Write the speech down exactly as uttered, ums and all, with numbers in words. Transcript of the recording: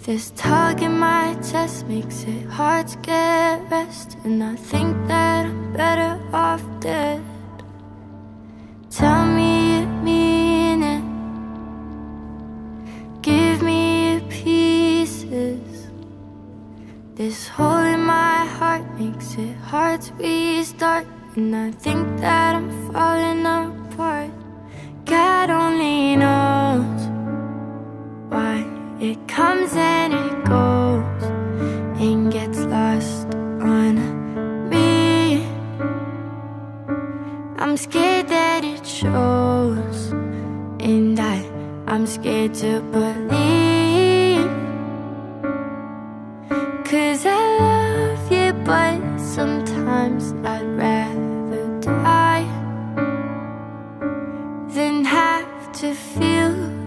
This tug in my chest makes it hard to get rest, and I think that I'm better off dead. Tell me you mean it, give me your pieces. This hole in my heart makes it hard to restart, and I think that I'm falling apart. God only knows why it comes and it goes and gets lost on me. I'm scared that it shows, and I, I'm scared to believe. Cause I love you, but sometimes I'd rather die than have to feel